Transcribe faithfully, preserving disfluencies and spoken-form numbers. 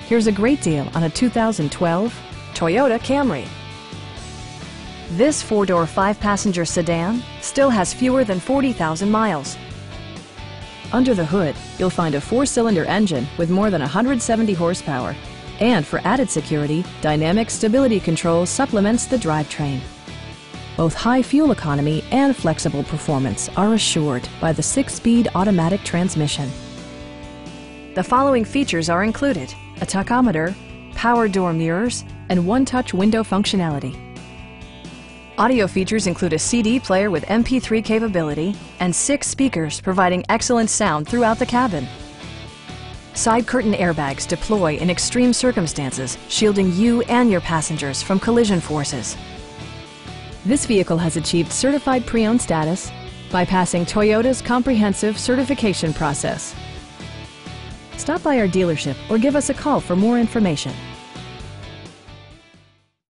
Here's a great deal on a two thousand twelve Toyota Camry. This four-door, five-passenger sedan still has fewer than forty thousand miles. Under the hood, you'll find a four-cylinder engine with more than one hundred seventy horsepower. And for added security, Dynamic Stability Control supplements the drivetrain. Both high fuel economy and flexible performance are assured by the six-speed automatic transmission. The following features are included: a tachometer, power door mirrors, and one-touch window functionality. Audio features include a C D player with M P three capability and six speakers providing excellent sound throughout the cabin. Side curtain airbags deploy in extreme circumstances, shielding you and your passengers from collision forces. This vehicle has achieved certified pre-owned status by passing Toyota's comprehensive certification process. Stop by our dealership or give us a call for more information.